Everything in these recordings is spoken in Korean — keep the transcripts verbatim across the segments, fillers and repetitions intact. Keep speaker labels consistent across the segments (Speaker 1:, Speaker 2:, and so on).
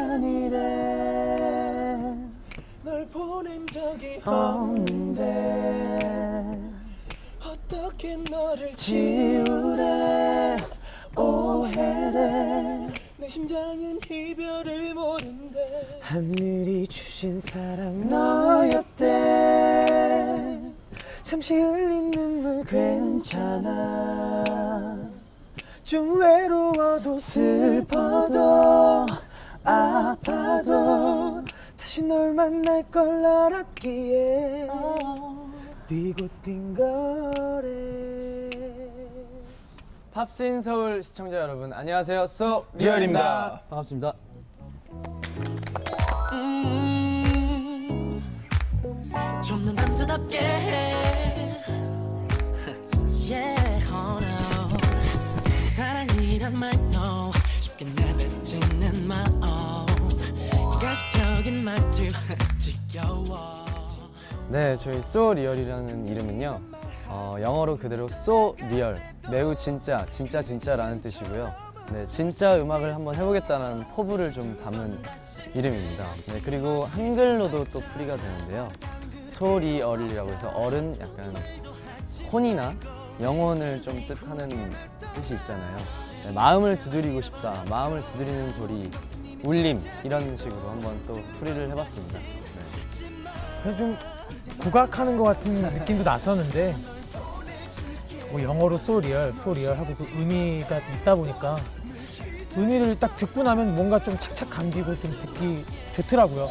Speaker 1: 아니래.
Speaker 2: 널 보낸 적이
Speaker 1: 없는데
Speaker 2: 어떻게 너를
Speaker 1: 지우래. 오해래.
Speaker 2: 내 심장은 이별을 모른대.
Speaker 1: 하늘이 주신 사랑 너였대. 잠시 흘린 눈물 괜찮아. 좀 외로워도 슬퍼도 아파도 다시 널 만날 걸 알았기에 뛰고 뛴 거래.
Speaker 3: 팝스인 서울 시청자 여러분 안녕하세요. 소 리얼입니다. 반갑습니다.
Speaker 2: 음, 좀 더 남자답게 해. yeah, oh no. 사랑이란 말도 쉽게 내뱉지는 마음. 가식적인 말투 지겨워.
Speaker 3: 네, 저희 소 리얼이라는 이름은요. 어, 영어로 그대로 so real, 매우 진짜, 진짜 진짜라는 뜻이고요. 네, 진짜 음악을 한번 해보겠다는 포부를 좀 담은 이름입니다. 네, 그리고 한글로도 또 풀이가 되는데요. so real이라고 해서 어른 약간 혼이나 영혼을 좀 뜻하는 뜻이 있잖아요. 네, 마음을 두드리고 싶다, 마음을 두드리는 소리, 울림 이런 식으로 한번 또 풀이를 해봤습니다. 네.
Speaker 4: 그래서 좀 국악하는 것 같은 느낌도 났었는데 뭐 영어로 so real, so real 하고 그 의미가 있다 보니까 의미를 딱 듣고 나면 뭔가 좀 착착 감기고 좀 듣기 좋더라고요.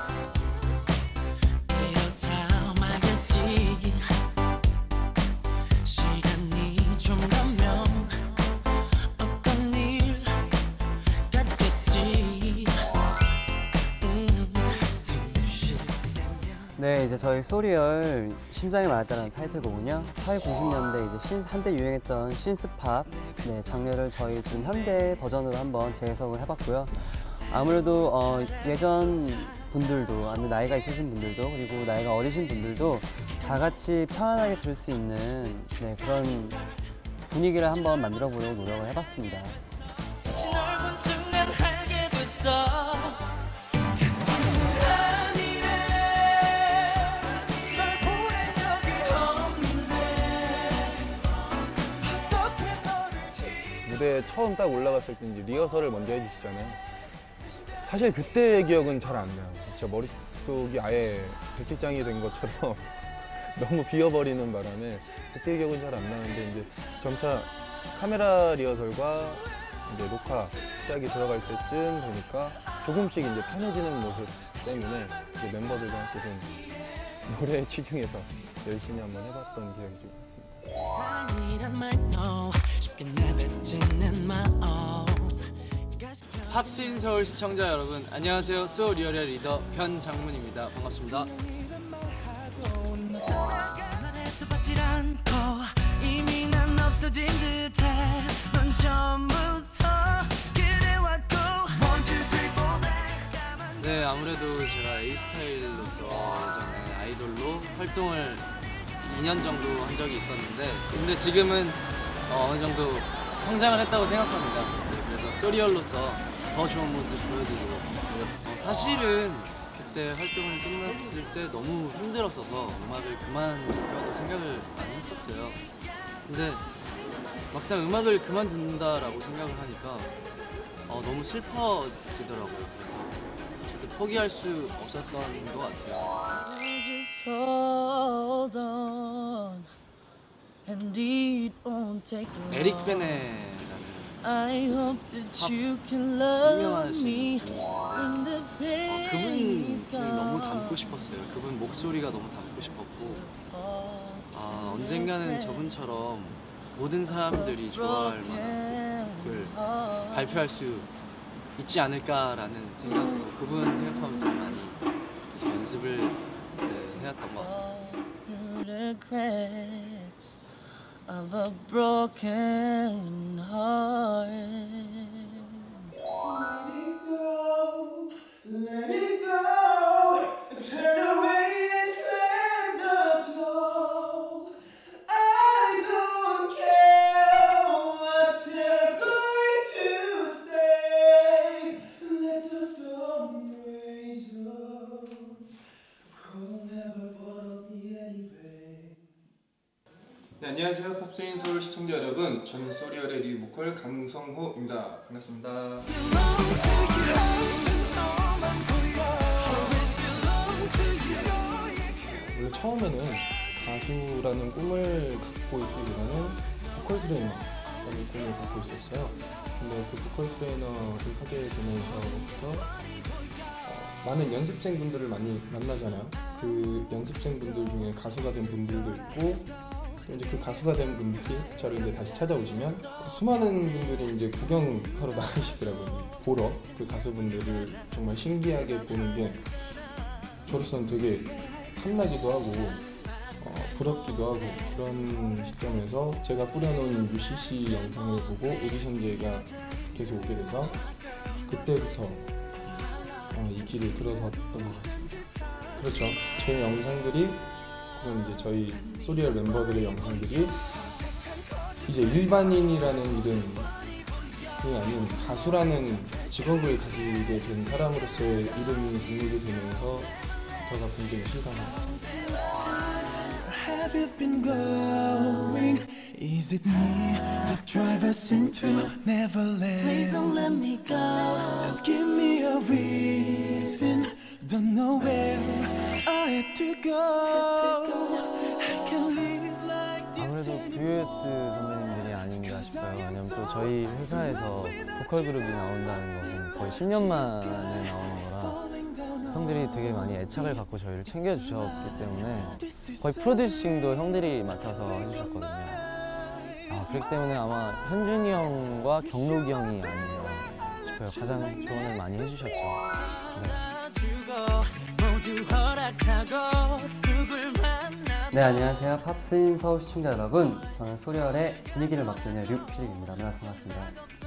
Speaker 1: 네, 이제 저희 소리얼 심장이 말했다는 타이틀곡은요. 팔구십 년대 이제 신, 한때 유행했던 신스팝 네, 장르를 저희 지금 현대 버전으로 한번 재해석을 해봤고요. 아무래도 어, 예전 분들도, 아니면 나이가 있으신 분들도, 그리고 나이가 어리신 분들도 다 같이 편안하게 들을 수 있는 네, 그런 분위기를 한번 만들어 보려고 노력을 해봤습니다.
Speaker 5: 무대에 처음 딱 올라갔을 때 이제 리허설을 먼저 해주시잖아요. 사실 그때의 기억은 잘 안 나요. 진짜 머릿속이 아예 백지장이 된 것처럼 너무 비어버리는 바람에 그때의 기억은 잘 안 나는데 이제 점차 카메라 리허설과 이제 녹화 시작이 들어갈 때쯤 보니까 조금씩 이제 편해지는 모습 때문에 이제 멤버들과 함께 좀 노래에 치중해서 열심히 한번 해봤던 기억이 좀 있습니다.
Speaker 3: 팝스인 서울 시청자 여러분 안녕하세요. 소 리얼의 리더 변장문입니다. 반갑습니다. 네, 아무래도 제가 에이스타일로서 예전에 아이돌로 활동을 이 년 정도 한 적이 있었는데 근데 지금은 어, 어느 정도 성장을 했다고 생각합니다. 네, 그래서 소리얼로서 더 좋은 모습 보여드리고 어, 사실은 그때 활동을 끝났을 때 너무 힘들었어서 음악을 그만두려고 생각을 많이 했었어요. 근데 막상 음악을 그만둔다라고 생각을 하니까 어, 너무 슬퍼지더라고요. 그래서 절대 포기할 수 없었던 것 같아요. 에릭 베네라는 팝 유명하신 어, 그분을 너무 닮고 싶었어요. 그분 목소리가 너무 닮고 싶었고 아, 언젠가는 저분처럼 모든 사람들이 좋아할 만한 곡을 발표할 수 있지 않을까라는 생각으로 그분 생각하면서 많이 계속 연습을 네, 해왔던 것 같아요. Of a broken heart. Let it go, let it go, turn away and slam the door. I don't care what you're going to say. Let the storm
Speaker 6: 네, 안녕하세요. 팝스인 서울 시청자 여러분. 저는 소리얼의 리드 보컬 강성호입니다. 반갑습니다. 원래 처음에는 가수라는 꿈을 갖고 있기보다는 보컬 트레이너라는 꿈을 갖고 있었어요. 근데 그 보컬 트레이너를 하게 되면서부터 어, 많은 연습생분들을 많이 만나잖아요. 그 연습생분들 중에 가수가 된 분들도 있고 또 이제 그 가수가 된 분들이 저를 이제 다시 찾아오시면 수많은 분들이 이제 구경하러 나가시더라고요. 보러 그 가수분들을 정말 신기하게 보는 게 저로서는 되게 탐나기도 하고 어, 부럽기도 하고 그런 시점에서 제가 뿌려놓은 유씨씨 영상을 보고 오디션제가 계속 오게 돼서 그때부터 어, 이 길을 들어섰던 것 같습니다. 그렇죠. 제 영상들이 그럼 이제 저희 소리얼 멤버들의 영상들이 이제 일반인이라는 이름이 아닌 가수라는 직업을 가지게 된 사람으로서의 이름이 등록이 되면서 부터가 굉장히 실감합니다.
Speaker 2: Have you been going? Is it me that drive us into Neverland? Please don't let me go. Just give me a reason. Don't know where I have to go. I can live like this.
Speaker 3: 아무래도 뷰에스 선배님들이 아닌가 싶어요. 왜냐면 또 저희 회사에서 보컬 그룹이 나온다는 것은 거의 십 년 만에 나오는 거라 형들이 되게 많이 애착을 갖고 저희를 챙겨주셨기 때문에 거의 프로듀싱도 형들이 맡아서 해주셨거든요. 아, 그렇기 때문에 아마 현준이 형과 경록이 형이 아닌가 싶어요. 가장 조언을 많이 해주셨죠. 네.
Speaker 1: 네, 안녕하세요. 팝스인 서울 시청자 여러분. 저는 소리얼의 분위기를 맡고 있는 류필립입니다. 만나서 반갑습니다.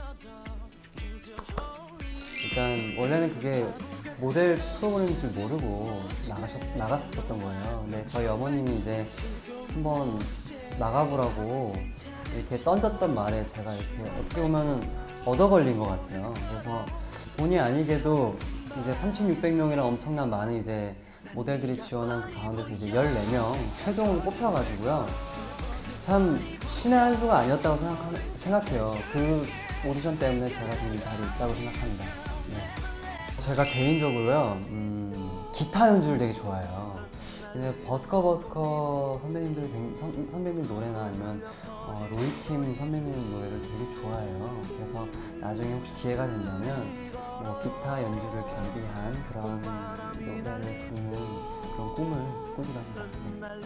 Speaker 1: 일단 원래는 그게 모델 프로그램인 줄 모르고 나가셨, 나갔었던 거예요. 근데 저희 어머님이 이제 한번 나가보라고 이렇게 던졌던 말에 제가 이렇게 어떻게 보면은 얻어 걸린 것 같아요. 그래서 본의 아니게도 이제 삼천육백 명이랑 엄청난 많은 이제 모델들이 지원한 그 가운데서 이제 열네 명 최종으로 뽑혀가지고요. 참 신의 한 수가 아니었다고 생각하, 생각해요. 그 오디션 때문에 제가 지금 이 자리에 있다고 생각합니다. 네. 제가 개인적으로요, 음, 기타 연주를 되게 좋아해요. 근데 버스커 버스커 선배님들, 선, 선배님 노래나 아니면 어, 로이킴 선배님 노래를 되게 좋아해요. 그래서 나중에 혹시 기회가 된다면 뭐 기타 연주를 겸비한 그런 노래를 부르는 그런 꿈을 꾸기도 합니다.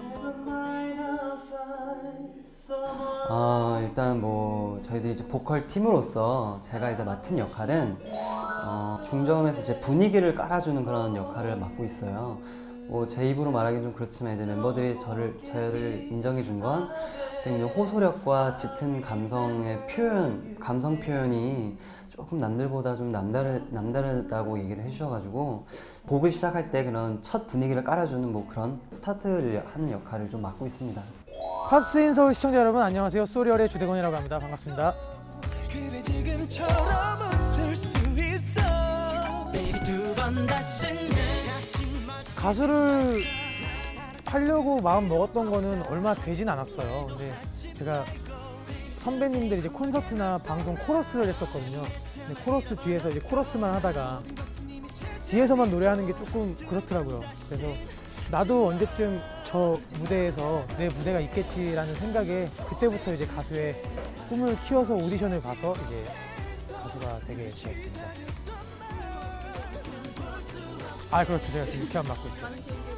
Speaker 1: 아, 일단 뭐 저희들이 이제 보컬 팀으로서 제가 이제 맡은 역할은 어, 중저음에서 이제 분위기를 깔아주는 그런 역할을 맡고 있어요. 뭐 제 입으로 말하기는 좀 그렇지만 이제 멤버들이 저를 저를 인정해 준 건 호소력과 짙은 감성의 표현, 감성 표현이 조금 남들보다 좀 남다르, 남다르다고 얘기를 해주셔가지고 곡을 시작할 때 그런 첫 분위기를 깔아주는 뭐 그런 스타트를 하는 역할을 좀 맡고 있습니다.
Speaker 4: 팝스인 서울 시청자 여러분 안녕하세요. 소리얼의 주대건이라고 합니다. 반갑습니다.
Speaker 2: 그래 지금처럼 웃을 수 있어. Baby 두 번 다시
Speaker 4: 가수를 하려고 마음 먹었던 거는 얼마 되진 않았어요. 근데 제가 선배님들 이제 콘서트나 방송 코러스를 했었거든요. 근데 코러스 뒤에서 이제 코러스만 하다가 뒤에서만 노래하는 게 조금 그렇더라고요. 그래서 나도 언제쯤 저 무대에서 내 무대가 있겠지라는 생각에 그때부터 이제 가수의 꿈을 키워서 오디션을 봐서 이제 가수가 되게 되었습니다. 아 그렇죠. 제가 지금 이렇게 안 맡고 있죠.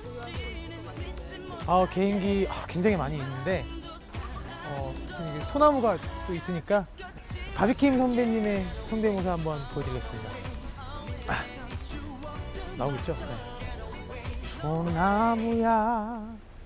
Speaker 4: 아 개인기 아, 굉장히 많이 있는데 어, 지금 이게 소나무가 또 있으니까 바비킴 선배님의 성대모사 한번 보여드리겠습니다. 아, 나오고 있죠? 네. 소나무야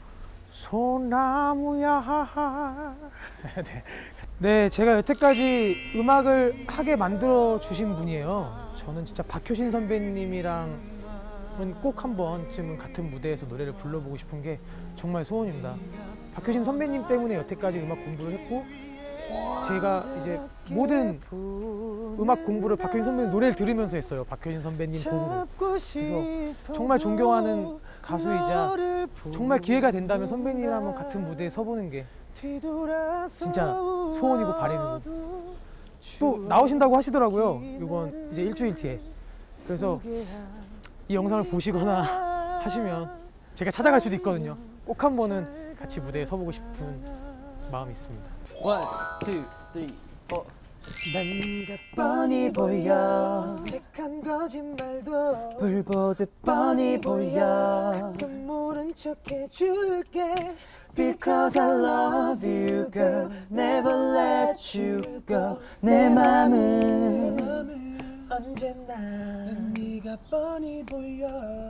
Speaker 4: 소나무야 네. 네, 제가 여태까지 음악을 하게 만들어 주신 분이에요. 저는 진짜 박효신 선배님이랑은 꼭 한 번쯤은 같은 무대에서 노래를 불러보고 싶은 게 정말 소원입니다. 박효신 선배님 때문에 여태까지 음악 공부를 했고 제가 이제 모든 음악 공부를 박효신 선배님 노래를 들으면서 했어요. 박효신 선배님 곡으로. 그래서 정말 존경하는 가수이자 정말 기회가 된다면 선배님이랑 한번 같은 무대에 서보는 게 진짜 소원이고 바람이고. 또 나오신다고 하시더라고요. 이번 이제 일주일 뒤에. 그래서 이 영상을 보시거나 하시면 제가 찾아갈 수도 있거든요. 꼭 한 번은 같이 무대에 서보고 싶은 마음이 있습니다.
Speaker 1: 원, 투, 쓰리, 포.
Speaker 2: 난 네가 뻔히 보여 어색한 거짓말도 불보듯 뻔히 보여 가끔 모른 척 해줄게 Because I love you girl Never let you go 내 맘은 언제나 난 네가 뻔히 보여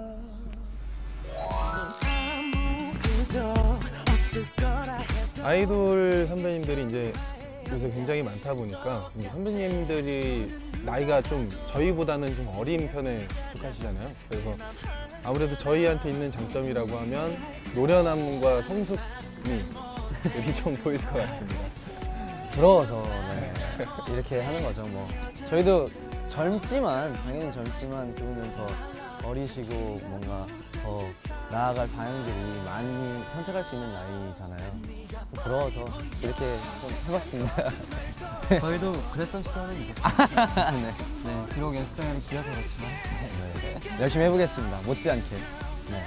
Speaker 2: 아무것도 없을 거라 해도
Speaker 5: 아이돌 선배님들이 이제 요새 굉장히 많다 보니까 이제 선배님들이 나이가 좀 저희보다는 좀 어린 편에 속하시잖아요. 그래서 아무래도 저희한테 있는 장점이라고 하면 노련함과 성숙미 여기 좀 보일 것 같습니다.
Speaker 1: 부러워서 네. 이렇게 하는 거죠. 뭐 저희도 젊지만 당연히 젊지만 조금은 더 어리시고 뭔가 더 나아갈 방향들이 많이 선택할 수 있는 나이잖아요. 부러워서 이렇게 좀 해봤습니다.
Speaker 7: 저희도 그랬던 시절은 있었어요.
Speaker 1: 네.
Speaker 7: 네, 비록 연습장에는 비어서 그렇지만
Speaker 1: 네. 열심히 해보겠습니다. 못지않게. 네.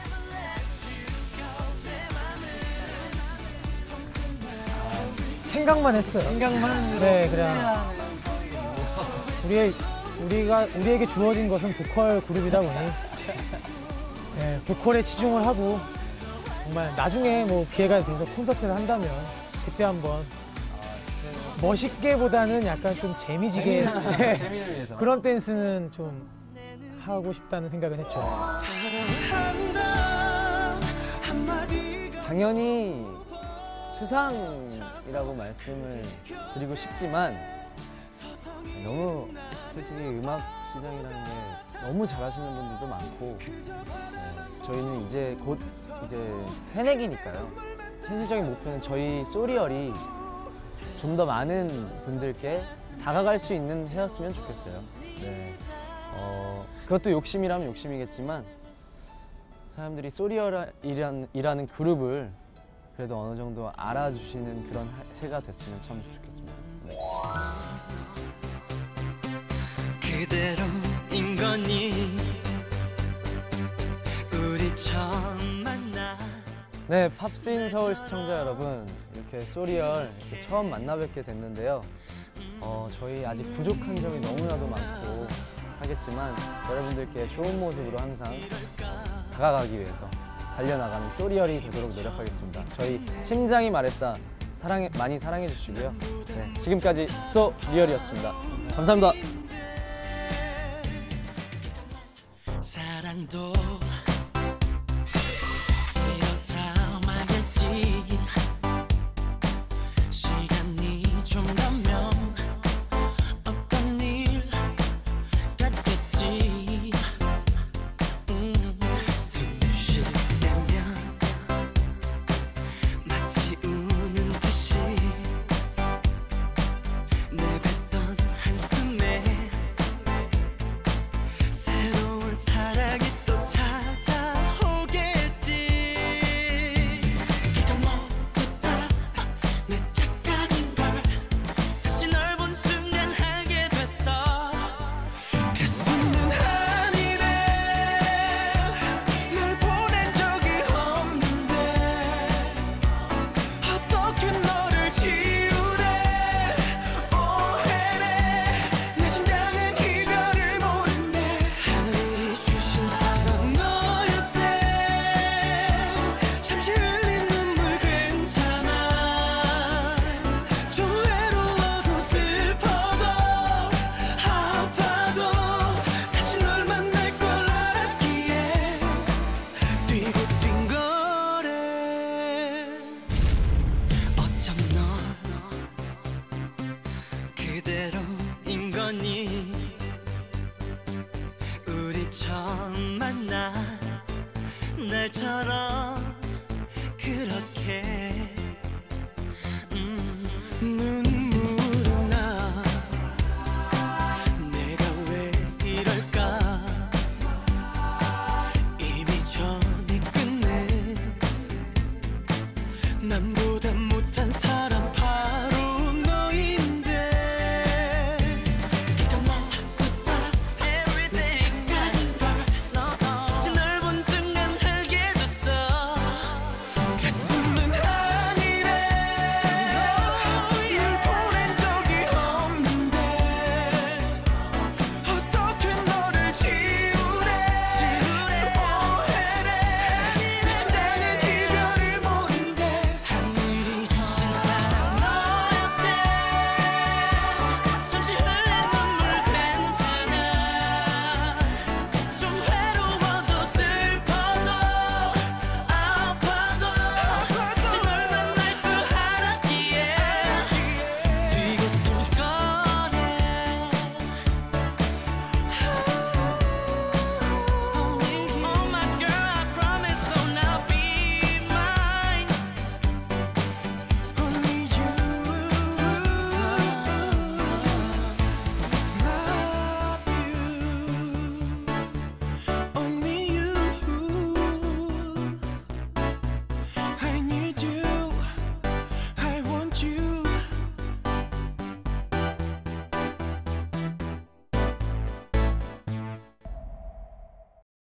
Speaker 4: 생각만 했어요.
Speaker 1: 생각만
Speaker 4: 네, 그냥 우리 우리가 우리에게 주어진 것은 보컬 그룹이다 보니 네, 보컬에 치중을 하고 정말 나중에 뭐 기회가 돼서 콘서트를 한다면 그때 한번 멋있게보다는 약간 좀 재미지게 네,
Speaker 1: 재미를 위해서.
Speaker 4: 그런 댄스는 좀 하고 싶다는 생각을 했죠.
Speaker 1: 당연히 수상이라고 말씀을 드리고 싶지만 너무 솔직히 음악 시장이라는 게 너무 잘하시는 분들도 많고 네, 저희는 이제 곧 이제 새내기니까요. 현실적인 목표는 저희 소리얼이 좀 더 많은 분들께 다가갈 수 있는 해였으면 좋겠어요. 네. 어, 그것도 욕심이라면 욕심이겠지만 사람들이 소리얼이라는 이라는 그룹을 그래도 어느 정도 알아주시는 그런 해가 됐으면 참 좋겠습니다. 네.
Speaker 2: 그대로인 거니 우리 처음 만나
Speaker 1: 네, 팝스인 서울 시청자 여러분, 이렇게 소리얼 이렇게 처음 만나 뵙게 됐는데요. 어, 저희 아직 부족한 점이 너무나도 많고 하겠지만 여러분들께 좋은 모습으로 항상 다가가기 위해서 달려나가는 소리얼이 되도록 노력하겠습니다. 저희 심장이 말했다 사랑해, 많이 사랑해 주시고요. 네, 지금까지 소리얼이었습니다. 감사합니다.
Speaker 2: 사랑도